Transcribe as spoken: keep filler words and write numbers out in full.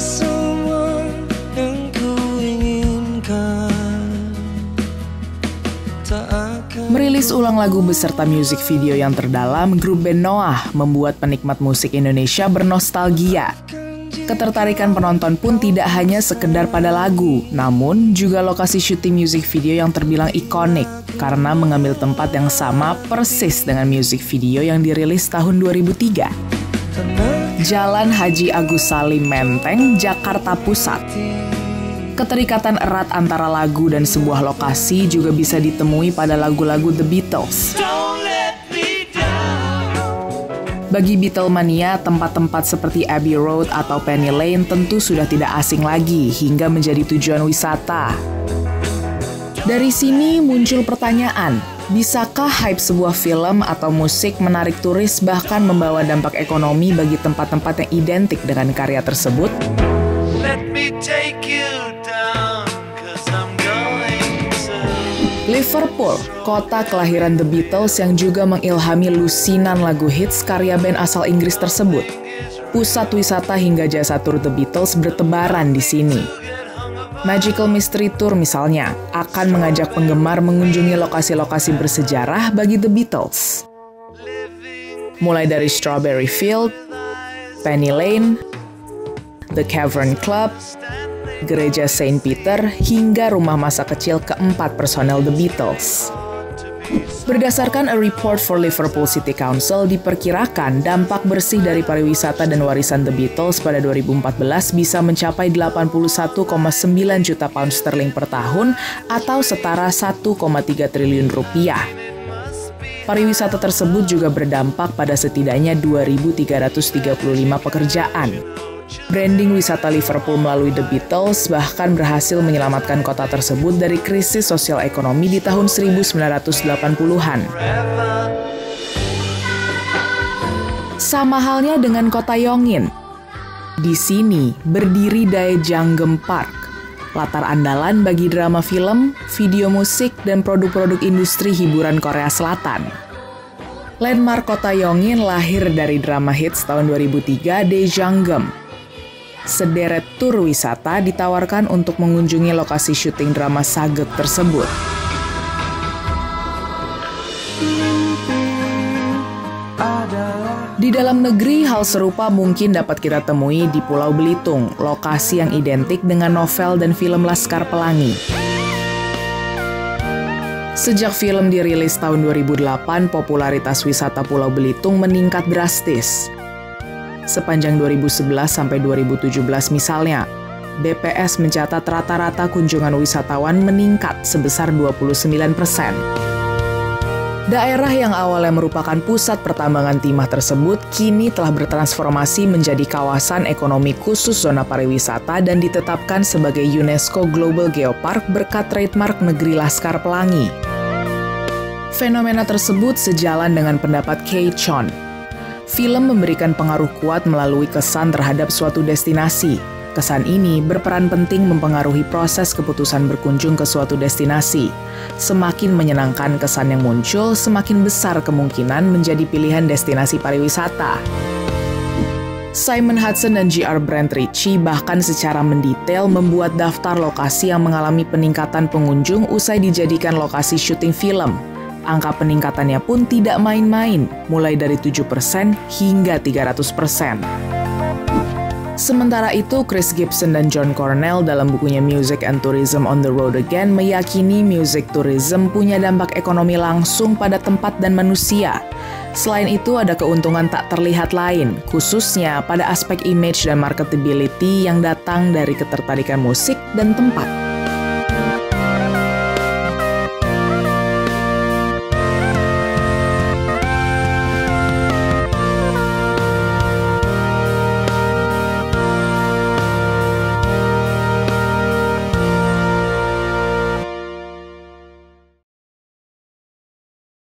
semua yang ku inginkan. Merilis ulang lagu beserta musik video yang terdalam, grup band Noah membuat penikmat musik Indonesia bernostalgia. Ketertarikan penonton pun tidak hanya sekedar pada lagu, namun juga lokasi syuting musik video yang terbilang ikonik karena mengambil tempat yang sama persis dengan musik video yang dirilis tahun dua ribu tiga. Jalan Haji Agus Salim Menteng, Jakarta Pusat. Keterikatan erat antara lagu dan sebuah lokasi juga bisa ditemui pada lagu-lagu The Beatles. Bagi Beatlemania, tempat-tempat seperti Abbey Road atau Penny Lane tentu sudah tidak asing lagi hingga menjadi tujuan wisata. Dari sini muncul pertanyaan, bisakah hype sebuah film atau musik menarik turis bahkan membawa dampak ekonomi bagi tempat-tempat yang identik dengan karya tersebut? Let me take you down, 'cause I'm going to... Liverpool, kota kelahiran The Beatles yang juga mengilhami lusinan lagu hits karya band asal Inggris tersebut. Pusat wisata hingga jasa tur The Beatles bertebaran di sini. Magical Mystery Tour misalnya, akan mengajak penggemar mengunjungi lokasi-lokasi bersejarah bagi The Beatles. Mulai dari Strawberry Field, Penny Lane, The Cavern Club, Gereja Saint Peter, hingga rumah masa kecil keempat personel The Beatles. Berdasarkan A Report for Liverpool City Council, diperkirakan dampak bersih dari pariwisata dan warisan The Beatles pada dua ribu empat belas bisa mencapai delapan puluh satu koma sembilan juta pound sterling per tahun atau setara satu koma tiga triliun rupiah. Pariwisata tersebut juga berdampak pada setidaknya dua ribu tiga ratus tiga puluh lima pekerjaan. Branding wisata Liverpool melalui The Beatles bahkan berhasil menyelamatkan kota tersebut dari krisis sosial ekonomi di tahun seribu sembilan ratus delapan puluhan. Sama halnya dengan kota Yongin. Di sini berdiri Daejeonggam Park, latar andalan bagi drama film, video musik, dan produk-produk industri hiburan Korea Selatan. Landmark kota Yongin lahir dari drama hits tahun dua ribu tiga, Daejeonggam. Sederet tur wisata ditawarkan untuk mengunjungi lokasi syuting drama Sageuk tersebut. Di dalam negeri, hal serupa mungkin dapat kita temui di Pulau Belitung, lokasi yang identik dengan novel dan film Laskar Pelangi. Sejak film dirilis tahun dua ribu delapan, popularitas wisata Pulau Belitung meningkat drastis. Sepanjang dua ribu sebelas sampai dua ribu tujuh belas misalnya, B P S mencatat rata-rata kunjungan wisatawan meningkat sebesar dua puluh sembilan persen. Daerah yang awalnya merupakan pusat pertambangan timah tersebut kini telah bertransformasi menjadi kawasan ekonomi khusus zona pariwisata dan ditetapkan sebagai UNESCO Global Geopark berkat trademark Negeri Laskar Pelangi. Fenomena tersebut sejalan dengan pendapat Kay Chon. Film memberikan pengaruh kuat melalui kesan terhadap suatu destinasi. Kesan ini berperan penting mempengaruhi proses keputusan berkunjung ke suatu destinasi. Semakin menyenangkan kesan yang muncul, semakin besar kemungkinan menjadi pilihan destinasi pariwisata. Simon Hudson dan G R Brent Ritchie bahkan secara mendetail membuat daftar lokasi yang mengalami peningkatan pengunjung usai dijadikan lokasi syuting film. Angka peningkatannya pun tidak main-main, mulai dari tujuh persen hingga tiga ratus persen. Sementara itu, Chris Gibson dan John Cornell dalam bukunya Music and Tourism on the Road Again meyakini music tourism punya dampak ekonomi langsung pada tempat dan manusia. Selain itu, ada keuntungan tak terlihat lain, khususnya pada aspek image dan marketability yang datang dari ketertarikan musik dan tempat.